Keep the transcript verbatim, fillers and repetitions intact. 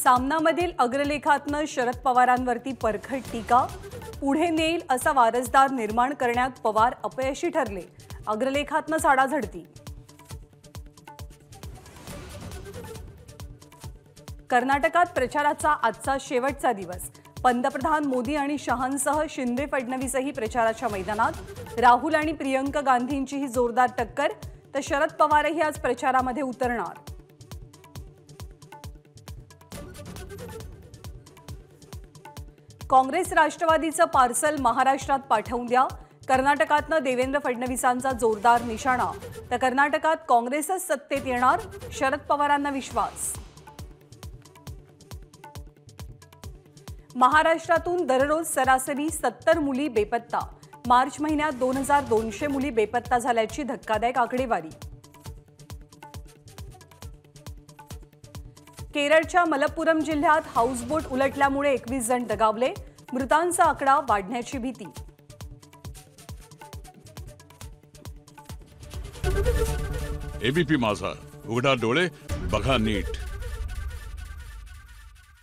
सामनामधील अग्रलेखातनं शरद पवारांवरती परखड टीका. पुढे नेईल असा वारसदार निर्माण करण्यात पवार अपयशी ठरले. अग्रलेखातनं झाडाझडती. कर्नाटकात प्रचाराचा आजचा शेवटचा दिवस. पंतप्रधान मोदी आणि शहांसह शिंदे फडणवीसही प्रचाराच्या मैदानात. राहुल आणि प्रियंका गांधींची ही जोरदार टक्कर. तर शरद पवारही आज प्रचारामध्ये उतरणार. काँग्रेस राष्ट्रवादीचं पार्सल महाराष्ट्रात पाठवून द्या. कर्नाटकातनं देवेंद्र फडणवीसांचा जोरदार निशाणा. तर कर्नाटकात काँग्रेसच सत्तेत येणार. शरद पवारांना विश्वास. महाराष्ट्रातून दररोज सरासरी सत्तर मुली बेपत्ता. मार्च महिन्यात दोन हजार दोनशे मुली बेपत्ता झाल्याची धक्कादायक आकडेवारी. केरळच्या मलप्पुरम जिल्ह्यात हाऊसबोट उलटल्यामुळे एकवीस जण दगावले. मृतांचा आकडा वाढण्याची भीती. एबीपी माझा, उघडा डोळे बघा नीट.